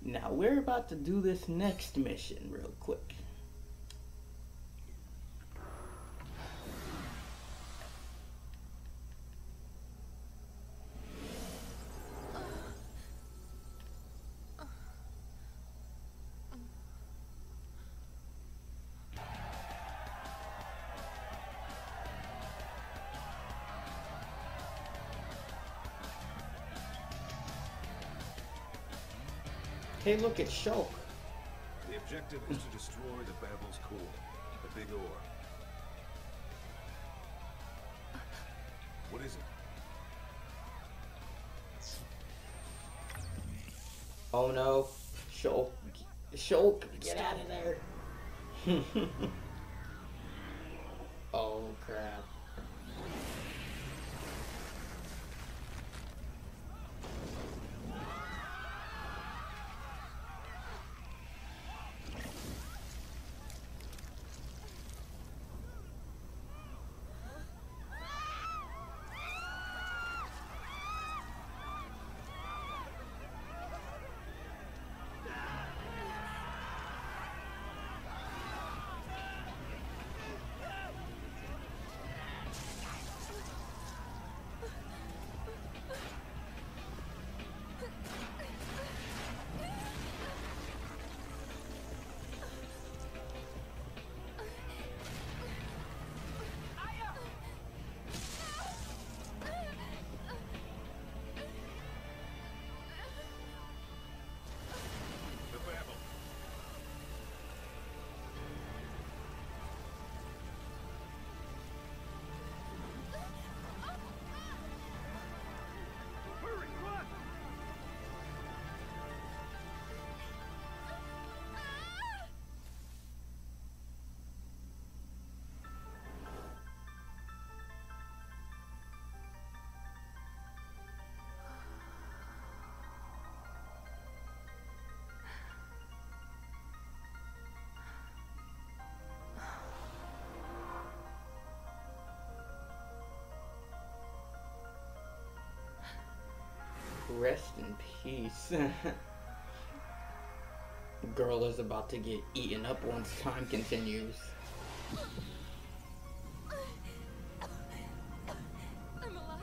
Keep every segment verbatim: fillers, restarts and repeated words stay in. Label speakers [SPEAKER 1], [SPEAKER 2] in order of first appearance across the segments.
[SPEAKER 1] Now we're about to do this next mission real quick. Hey, look, it's Shulk.
[SPEAKER 2] The objective is to destroy the Babel's core, the big ore. What is it?
[SPEAKER 1] Oh no, Shulk, Shulk, get out of there. Oh crap. Rest in peace. Girl is about to get eaten up once time continues.
[SPEAKER 3] I'm alive.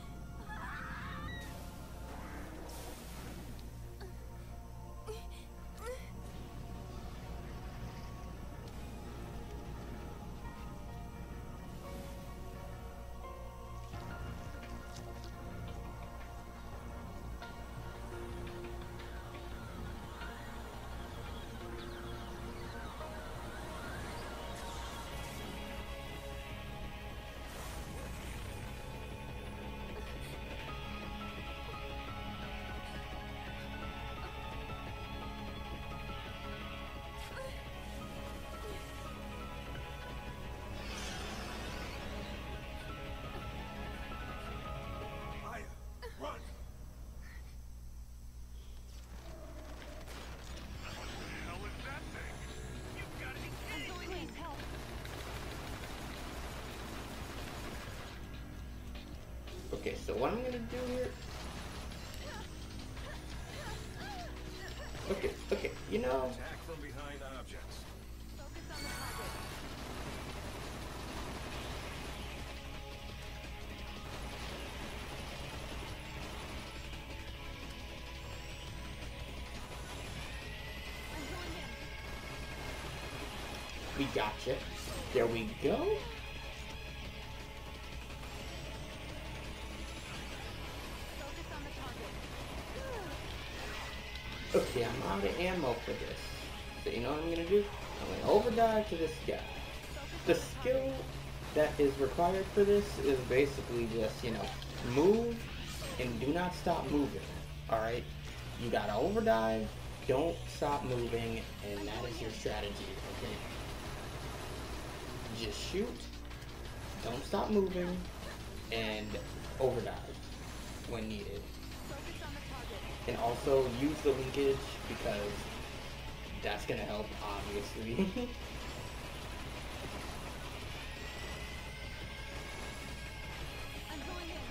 [SPEAKER 1] Okay, so what I'm gonna do here... Okay, okay, you know...
[SPEAKER 2] Attack from behind objects.
[SPEAKER 3] Focus on the target. I'm going in.
[SPEAKER 1] We gotcha. There we go. Okay, I'm out of ammo for this. So you know what I'm gonna do? I'm gonna overdive to this guy. The skill that is required for this is basically just, you know, move and do not stop moving. Alright? You gotta overdive, don't stop moving, and that is your strategy, okay? Just shoot, don't stop moving, and overdive when needed. And also use the linkage because that's gonna help, obviously.
[SPEAKER 3] I'm going in.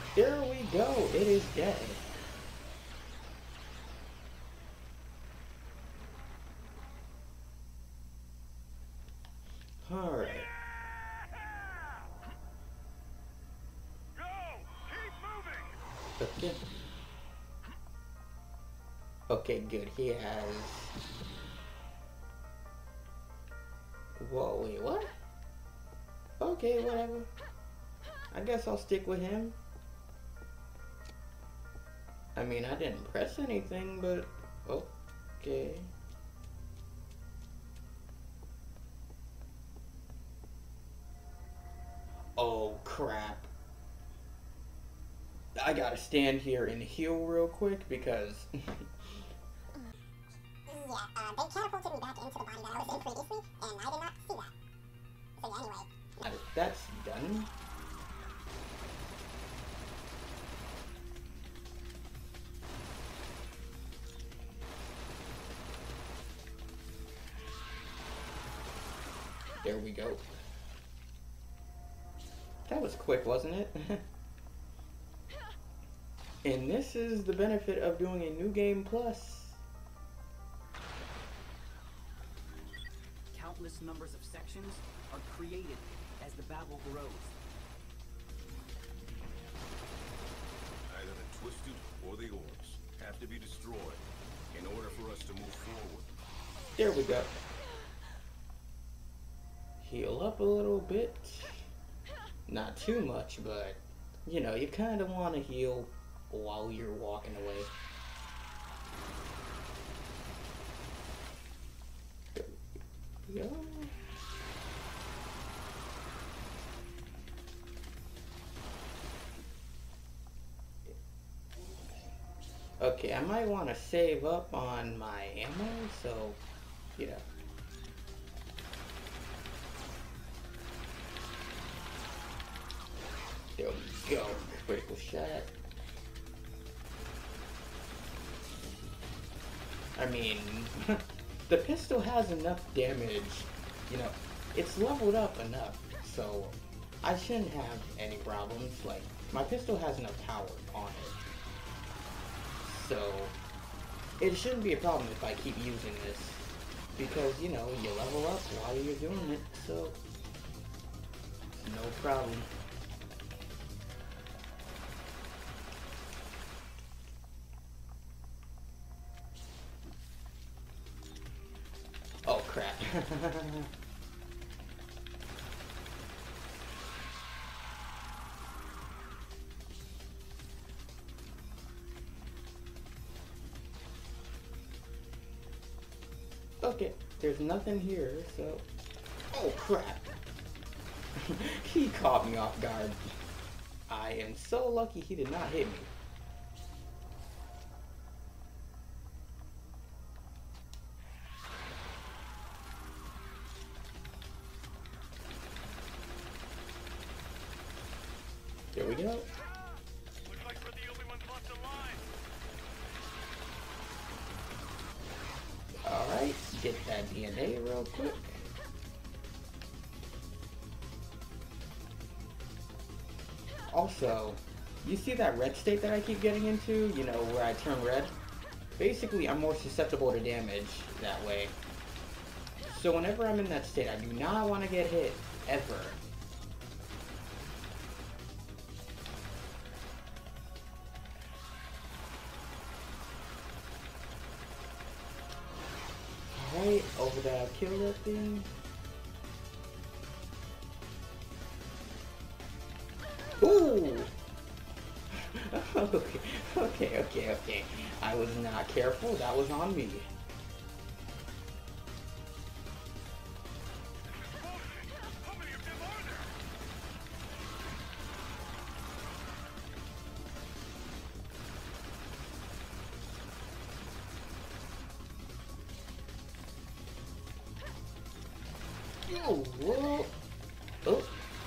[SPEAKER 1] There we go. It is dead. Alright.
[SPEAKER 2] Go! Keep moving!
[SPEAKER 1] Okay. Okay, good. He has... Whoa, wait, what? Okay, whatever. I guess I'll stick with him. I mean, I didn't press anything, but... Okay. Oh, crap. I gotta stand here and heal real quick because...
[SPEAKER 4] Yeah, uh, they catapulted me back into the body that I was in previously, and I did not see that. So yeah, anyway.
[SPEAKER 1] That's done. There we go. That was quick, wasn't it? And this is the benefit of doing a new game plus.
[SPEAKER 5] Countless numbers of sections are created as the battle grows.
[SPEAKER 2] Either the Twisted or the Orbs have to be destroyed in order for us to move forward.
[SPEAKER 1] There we go. Heal up a little bit. Not too much, but, you know, you kind of want to heal while you're walking away. There we go. Okay, I might want to save up on my ammo, so, you know. There we go. Critical shot. I mean, the pistol has enough damage. You know, it's leveled up enough, so I shouldn't have any problems. Like, my pistol has enough power on it. So, it shouldn't be a problem if I keep using this. Because, you know, you level up while you're doing it, so no problem. Oh crap. Okay, there's nothing here, so... Oh crap! He caught me off guard. I am so lucky he did not hit me. There we go.
[SPEAKER 2] Looks like we're the only ones left alive.
[SPEAKER 1] Alright, get that D N A real quick. Also, you see that red state that I keep getting into? You know, where I turn red? Basically, I'm more susceptible to damage that way. So whenever I'm in that state, I do not want to get hit, ever. Alright, over there, kill that thing. Ooh! Okay, okay, okay, okay. I was not careful, that was on me.
[SPEAKER 2] How many of them are there?
[SPEAKER 1] Oh, whoa. Oh.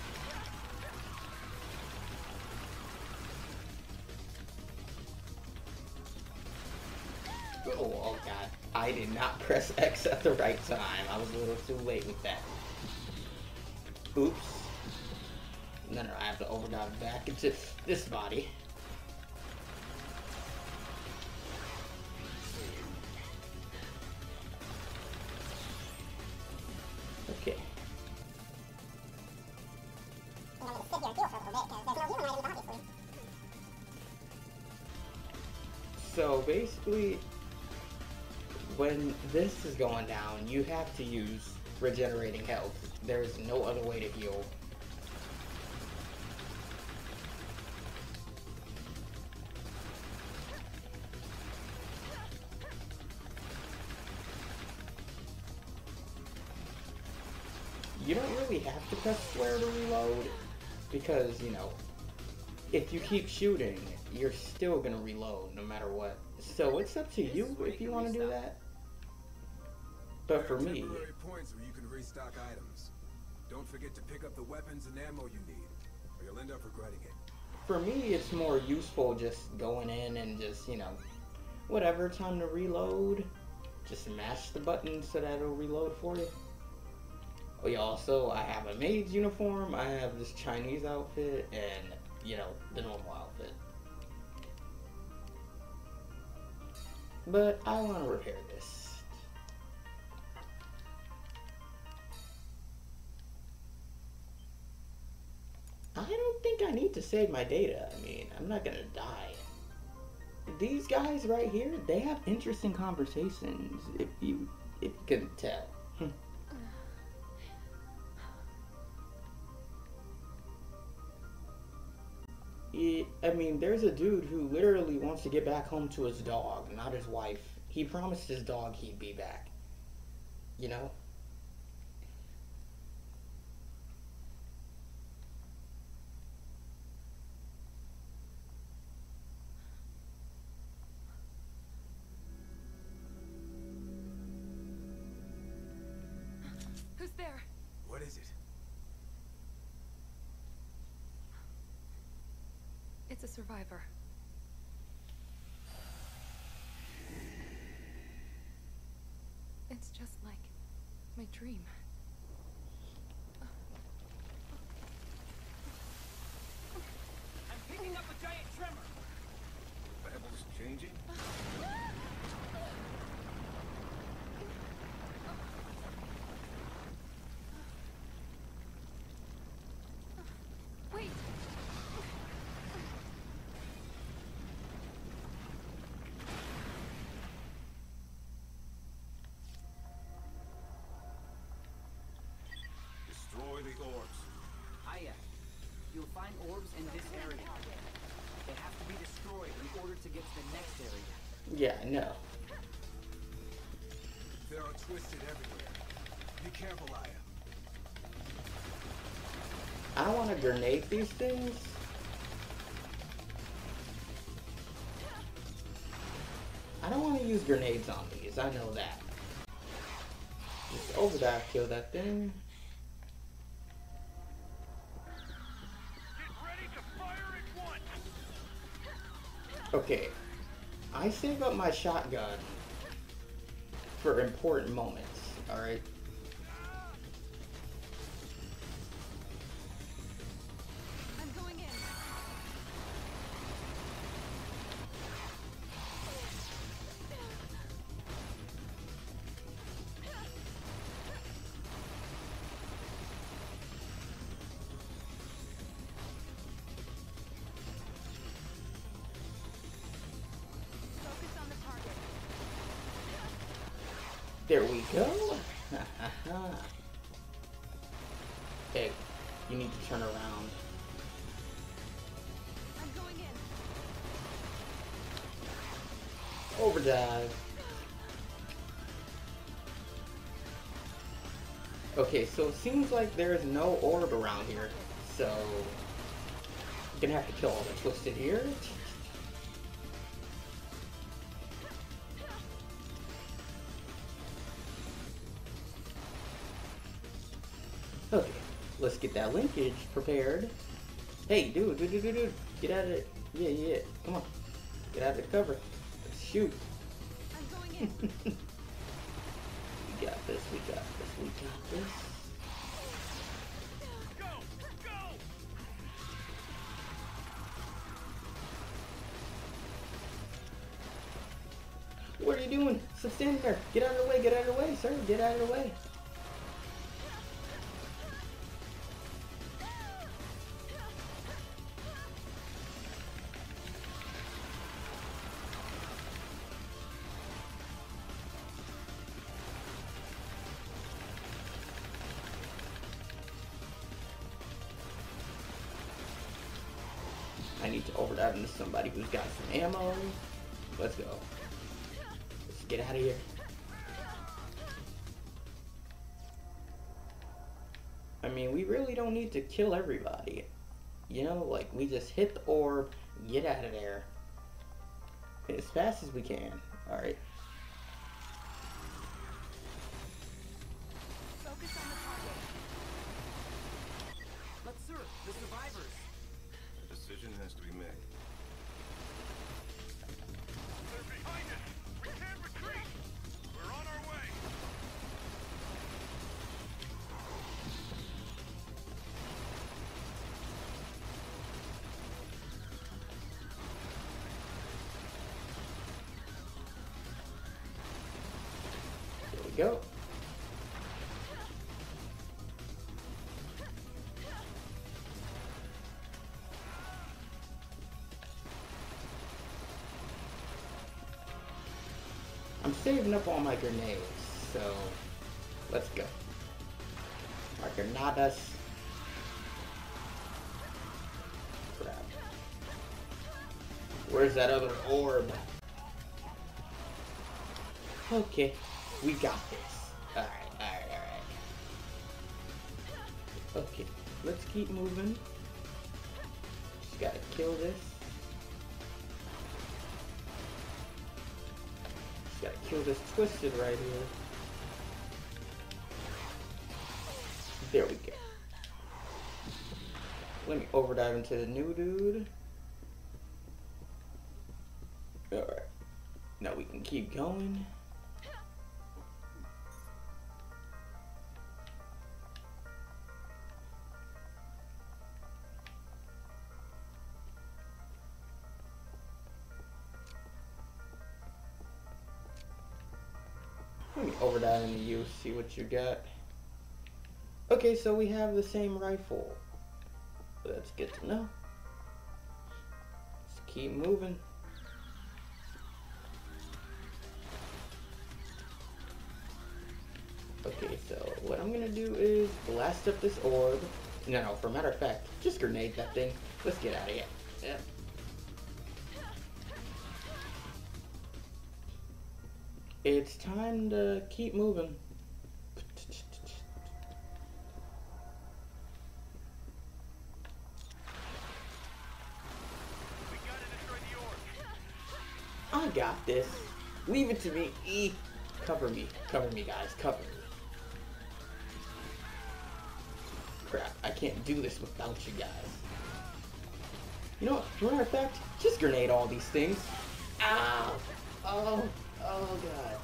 [SPEAKER 1] Oh, oh god. I did not press X at the right time. I was a little too late with that. Oops. No, no, I have to overdive back into this body. Okay.
[SPEAKER 4] I'm gonna sit here and heal for a little bit, because there's no healing items, obviously.
[SPEAKER 1] So basically, when this is going down, you have to use regenerating health. There's no other way to heal. You don't really have to press square to reload, because, you know, if you keep shooting, you're still gonna reload no matter what. So it's up to you if you want to do that. But for me,
[SPEAKER 2] temporary points where you can restock items. Don't forget to pick up the weapons and ammo you need, or you'll end up regretting it.
[SPEAKER 1] for me, it's more useful just going in and just, you know, whatever, time to reload, just mash the button so that it'll reload for you. Oh yeah, also, I have a maid's uniform, I have this Chinese outfit, and, you know, the normal outfit. But I want to repair this. I don't think I need to save my data. I mean, I'm not gonna die. These guys right here, they have interesting conversations, if you, if you couldn't tell. It, I mean, there's a dude who literally wants to get back home to his dog, not his wife. He promised his dog he'd be back. You know?
[SPEAKER 3] Who's there?
[SPEAKER 2] What is it?
[SPEAKER 3] It's a survivor. It's just like my dream.
[SPEAKER 5] I'm picking up a giant tremor.
[SPEAKER 2] Levels changing?
[SPEAKER 3] Wait!
[SPEAKER 2] Destroy the orbs.
[SPEAKER 5] Aya, you'll find orbs in this area. They have to be destroyed in order to get to the next area.
[SPEAKER 1] Yeah, I know.
[SPEAKER 2] There are twisted everywhere. Be careful, Aya.
[SPEAKER 1] I want to grenade these things. I don't want to use grenades on these, I know that. Just overdive, kill that thing. Okay, I save up my shotgun for important moments, alright?
[SPEAKER 3] I'm going in. Focus on the target.
[SPEAKER 1] There we go. Okay, you need to turn around.
[SPEAKER 3] I'm going in.
[SPEAKER 1] Overdrive. Okay, so it seems like there's no orb around here, so I'm gonna have to kill all the twisted here. Okay, let's get that linkage prepared. Hey, dude, dude, dude, dude, dude, get out of it. Yeah, yeah, come on. Get out of the cover. Let's shoot.
[SPEAKER 3] I'm going in.
[SPEAKER 1] We got this, we got this, we got this.
[SPEAKER 5] Go! Go!
[SPEAKER 1] What are you doing? Stop standing there. Get out of the way. Get out of the way, sir. Get out of the way. I need to overdive into somebody who's got some ammo. Let's go. Let's get out of here. I mean, we really don't need to kill everybody. You know, like, we just hit the orb, get out of there. As fast as we can. Alright.
[SPEAKER 3] Focus on the target.
[SPEAKER 5] But sir, the survivors.
[SPEAKER 2] A decision has to be made.
[SPEAKER 6] They're behind us! We can't retreat! We're on our way!
[SPEAKER 1] There we go. I'm saving up all my grenades, so let's go. Our granadas. Crap. Where's that other orb? Okay, we got this. Alright, alright, alright. Okay, let's keep moving. Just gotta kill this. Just gotta kill this twisted right here. There we go. Let me overdive into the new dude. Alright. Now we can keep going. Let me overdive into you, see what you got. Okay, so we have the same rifle. That's good to know. Let's keep moving. Okay, so what I'm gonna do is blast up this orb. No, no, for a matter of fact, just grenade that thing. Let's get out of here. Yeah. It's time to keep moving.
[SPEAKER 6] We gotta destroy the orb!
[SPEAKER 1] I got this. Leave it to me. E. Cover me. Cover me, guys. Cover me. Crap. I can't do this without you guys. You know what? As a matter of fact, just grenade all these things. Ow! Oh! Oh, God.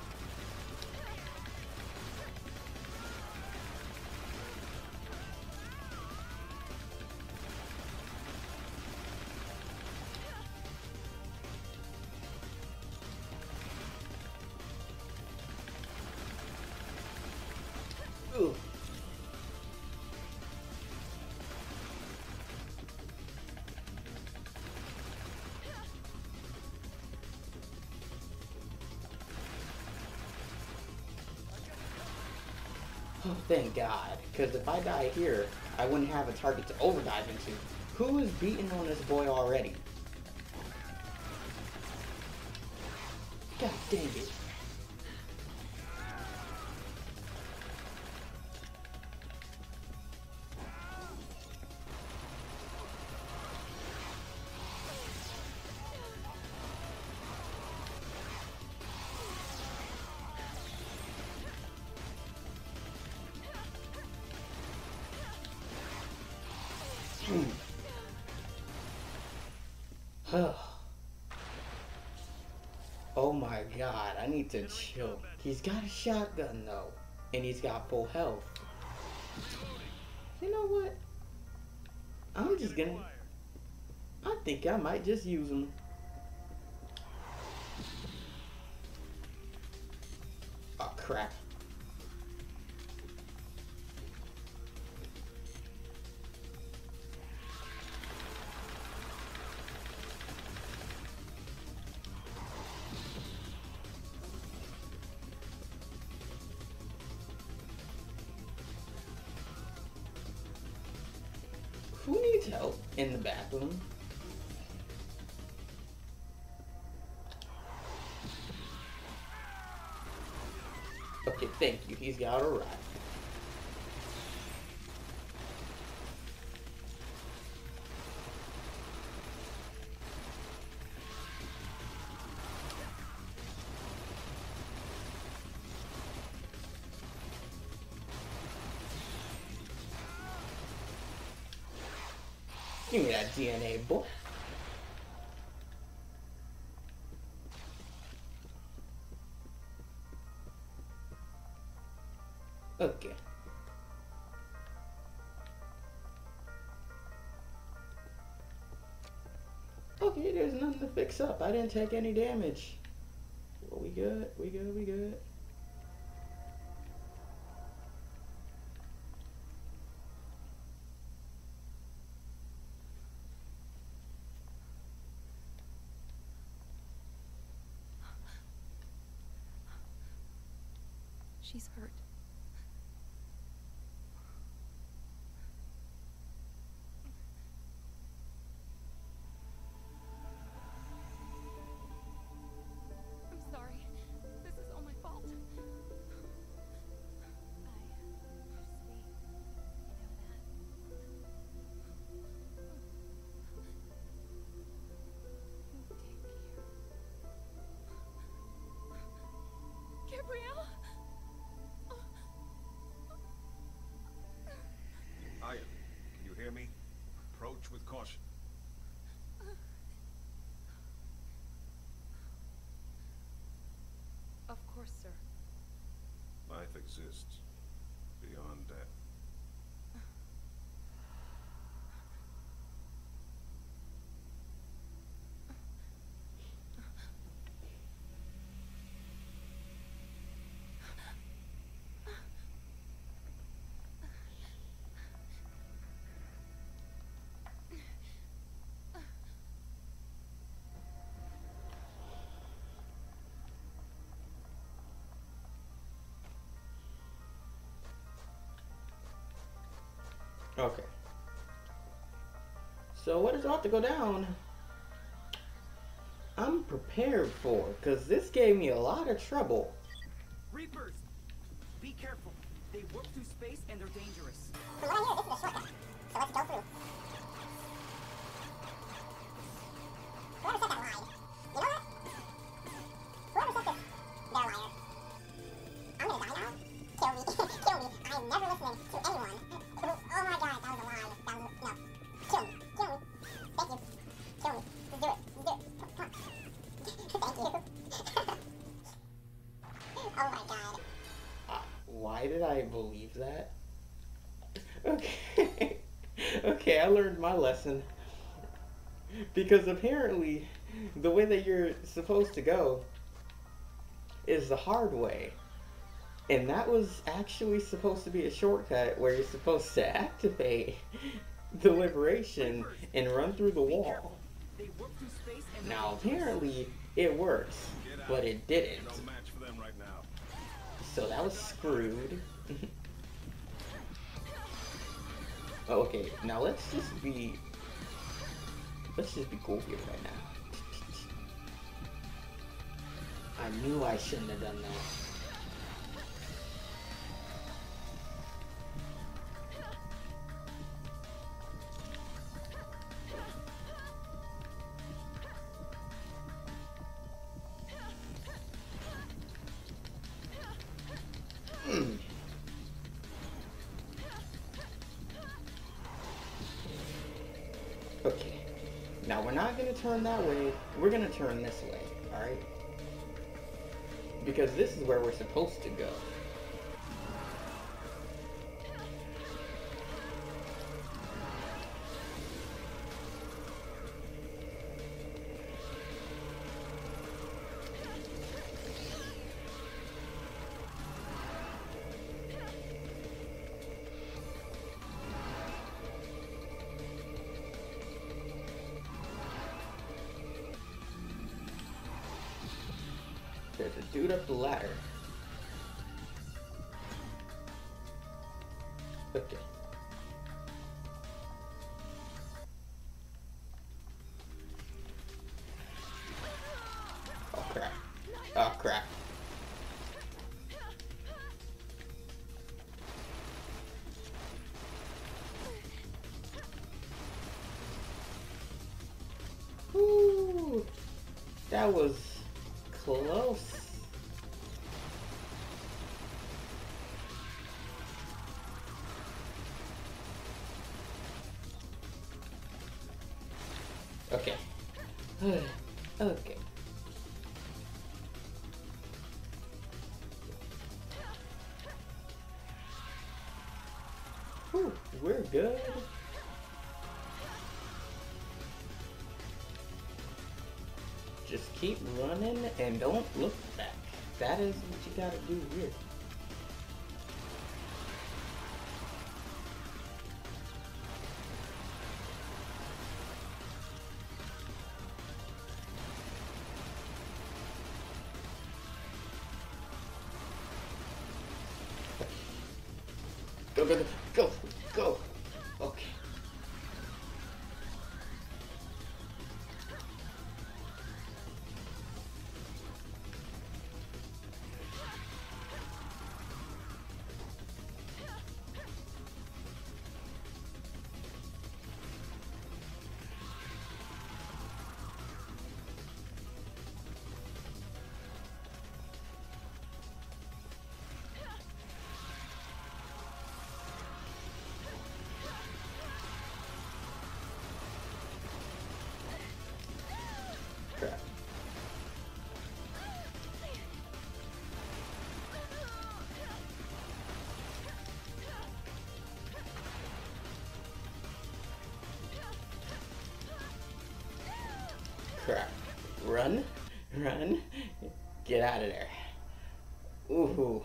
[SPEAKER 1] Ooh. Oh, thank God. Because if I die here, I wouldn't have a target to overdive into. Who is beating on this boy already? God dang it. Oh my God, I need to chill. He's got a shotgun though, and he's got full health. You know what? I'm just gonna... I think I might just use him. crap. Who needs help in the bathroom? Okay, thank you. He's got a ride. Give me that D N A, boy. Okay. Okay, there's nothing to fix up. I didn't take any damage. Well, we good, we good, we good.
[SPEAKER 3] She's hurt. I'm sorry. This is all my fault. I... You're sweet. You know that. Take care. Gabrielle?
[SPEAKER 6] Aya, can you hear me? Approach with caution.
[SPEAKER 3] Of course, sir.
[SPEAKER 6] Life exists beyond death.
[SPEAKER 1] Okay. So what is about to go down, I'm prepared for, because this gave me a lot of trouble.
[SPEAKER 5] Reapers! Be careful. They warp through space and they're dangerous.
[SPEAKER 4] From what I hear, this is a shortcut. So let's go through. Whoever said that lied. You know what? Whoever said this, they're a liar. I'm gonna die now. Kill me. Kill me. I'm never listening to anyone. Oh my god, that was a lie. That was a... No. Kill me. Kill me. Thank you. Kill me. Just do it. Just do it. Come on. Thank you. Oh my god.
[SPEAKER 1] Uh, why did I believe that? Okay. Okay, I learned my lesson. Because apparently, the way that you're supposed to go is the hard way. And that was actually supposed to be a shortcut where you're supposed to activate the liberation and run through the
[SPEAKER 5] Be
[SPEAKER 1] wall.
[SPEAKER 5] careful. They warp through space and they're
[SPEAKER 1] Now,
[SPEAKER 5] dangerous.
[SPEAKER 1] apparently, it works,
[SPEAKER 6] Get out.
[SPEAKER 1] but it didn't.
[SPEAKER 6] No match for them right now.
[SPEAKER 1] So that was screwed. Okay, now let's just be... Let's just be cool here right now. I knew I shouldn't have done that. Hmm. Okay. Now we're not gonna turn that way. We're gonna turn this way, alright? Because this is where we're supposed to go. there's a dude up the ladder. Okay. Oh crap. Oh crap. Woo! That was close. Okay. Okay. Whew, we're good. Just keep running and don't look back. That is what you gotta do here. Go, go, go, go. Okay. Crap. Crap. Run, run, get out of there. Ooh.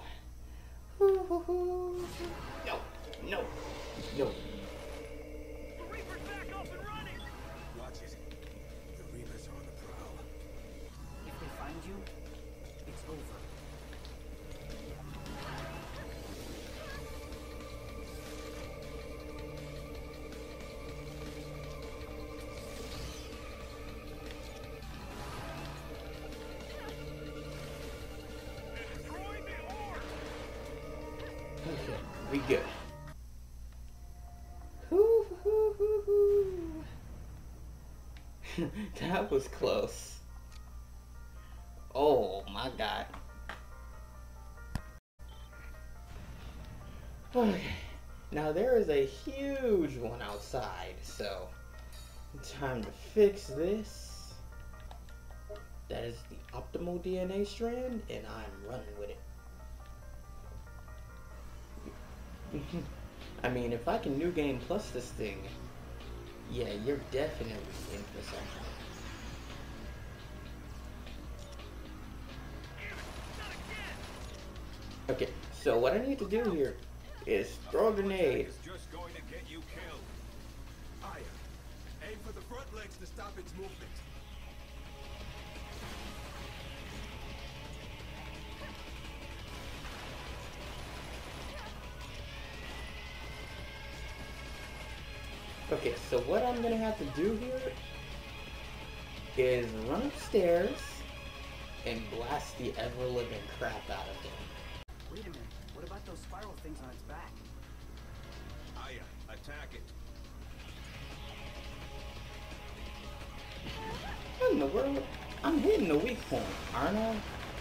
[SPEAKER 1] Ooh. No, no, no.
[SPEAKER 6] The Reaper's back up and running!
[SPEAKER 2] Watch it. The Reapers are on the prowl.
[SPEAKER 5] If they find you, it's over.
[SPEAKER 6] Destroy the Horde!
[SPEAKER 1] Okay, we good. Hoo, hoo, hoo, hoo. That was close. Oh my god. Okay, now there is a huge one outside, so time to fix this. That is the optimal D N A strand, and I'm running with it. I mean, if I can New Game Plus this thing, yeah, you're definitely in for something. Okay, so what I need to do here is throw a grenade.
[SPEAKER 2] It's just going to get you killed. Aya, aim for the front legs to stop its movement.
[SPEAKER 1] Okay, so what I'm gonna have to do here is run upstairs and blast the ever-living crap out of him.
[SPEAKER 5] Wait a minute. What about those spiral things on its back?
[SPEAKER 2] Aya, attack it.
[SPEAKER 1] What in the world? I'm hitting the weak point, aren't I?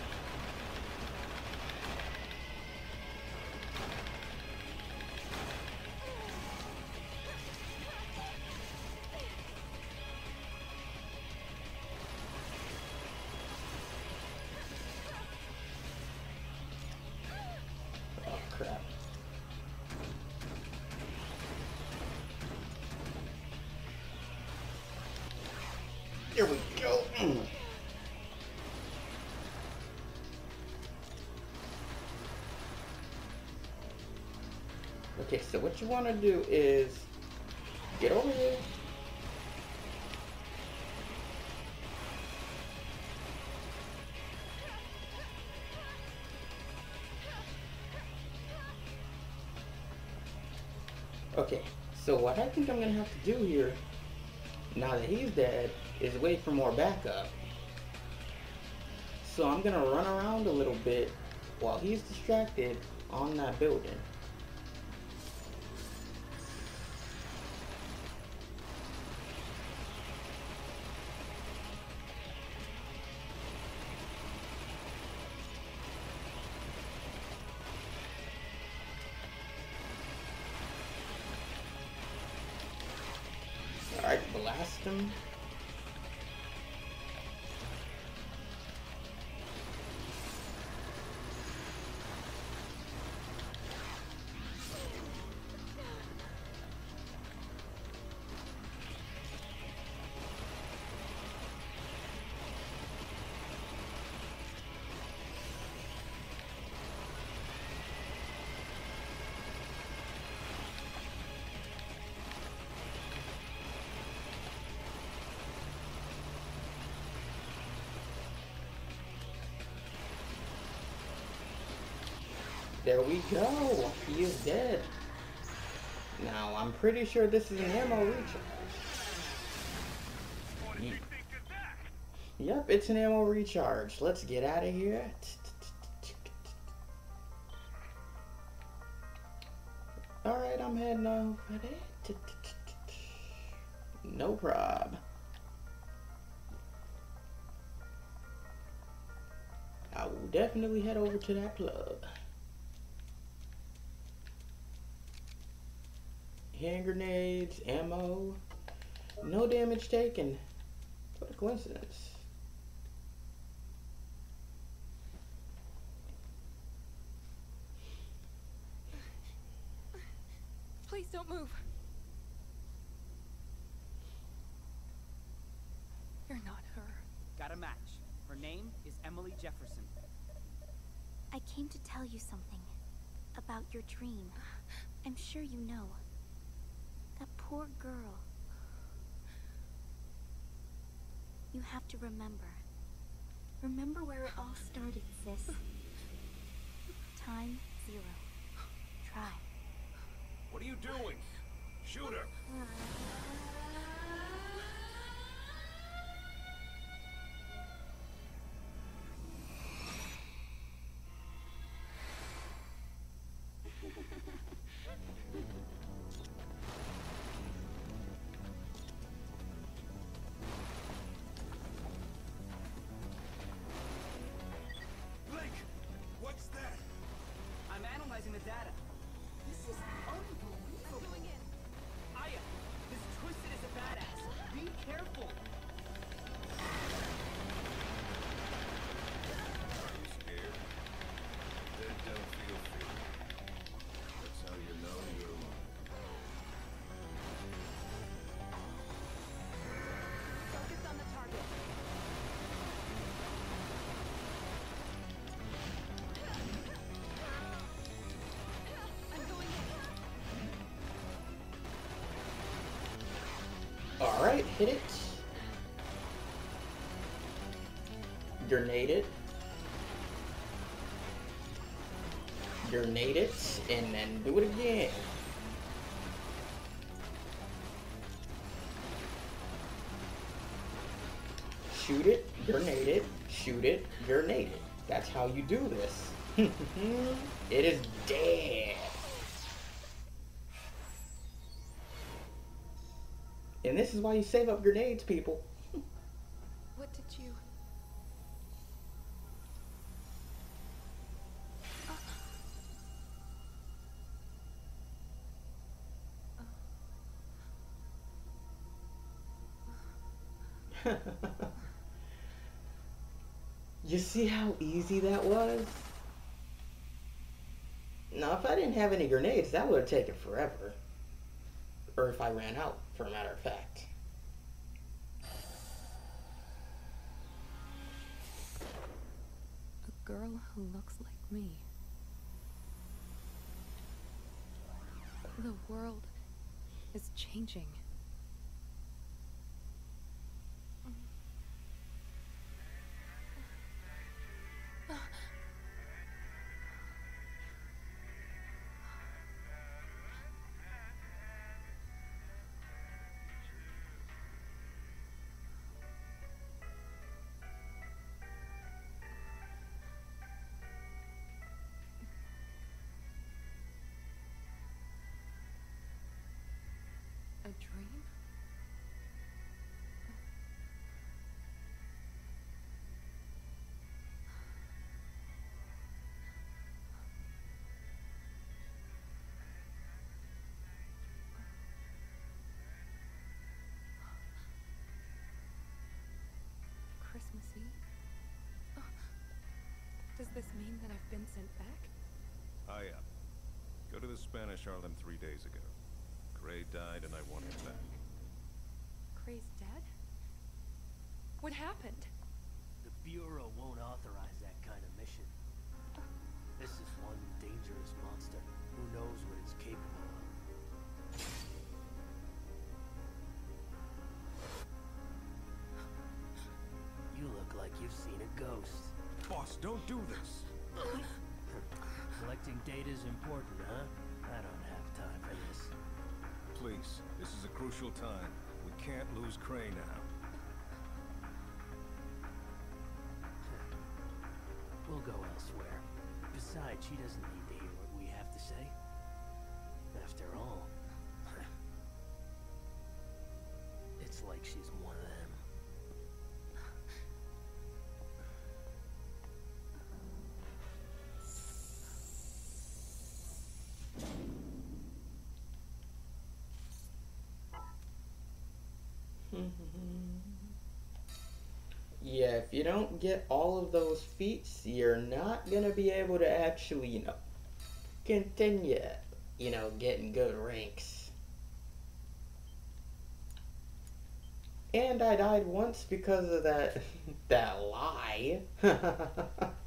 [SPEAKER 1] Oh crap. Here we go. Mm. Okay, so what you want to do is get over here. Okay, so what I think I'm gonna have to do here, now that he's dead, is wait for more backup. So I'm gonna run around a little bit while he's distracted on that building. Alright, blast him. There we go. He is dead. Now, I'm pretty sure this is an ammo recharge.
[SPEAKER 6] What did you think of that?
[SPEAKER 1] Yep, it's an ammo recharge. Let's get out of here. Alright, I'm heading over there. No prob. I will definitely head over to that plug. Hand grenades, ammo, no damage taken. What a coincidence.
[SPEAKER 3] Please don't move. You're not her.
[SPEAKER 5] Got a match. Her name is Emily Jefferson.
[SPEAKER 4] I came to tell you something about your dream. I'm sure you know. That poor girl. You have to remember. Remember where it all started, sis. Time zero. Try.
[SPEAKER 2] What are you doing? Shoot her! Blake! What's that?
[SPEAKER 5] I'm analyzing the data. This is unbelievable.
[SPEAKER 3] I'm going in.
[SPEAKER 5] Aya, this Twisted is a badass. Be careful.
[SPEAKER 2] Are you scared? Dead don't feel fear. That's how you know you're alive.
[SPEAKER 3] Focus on the target. I'm going in.
[SPEAKER 1] Alright, hit it. Grenade it. Grenade it, and then do it again. Shoot it, grenade it, shoot it, grenade it. That's how you do this. It is dead. And this is why you save up grenades, people.
[SPEAKER 3] What did you...
[SPEAKER 1] You see how easy that was? Now, if I didn't have any grenades, that would have taken forever. Or if I ran out, for a matter of fact.
[SPEAKER 3] A girl who looks like me. The world is changing. been sent back?
[SPEAKER 6] I am. Go to the Spanish Harlem three days ago. Gray died and I want him back.
[SPEAKER 3] Cray's dead? What happened?
[SPEAKER 7] The Bureau won't authorize that kind of mission. This is one dangerous monster. Who knows what it's capable of? You look like you've seen a ghost.
[SPEAKER 6] Boss, don't do this!
[SPEAKER 7] Collecting data's important, huh? I don't have time for this.
[SPEAKER 6] Please, this is a crucial time. We can't lose Cray now.
[SPEAKER 7] We'll go elsewhere. Besides, she doesn't need to hear what we have to say. After all, it's like she's one of them.
[SPEAKER 1] Yeah, if you don't get all of those feats, you're not gonna be able to actually, you know, continue, you know, getting good ranks. And I died once because of that, that lie.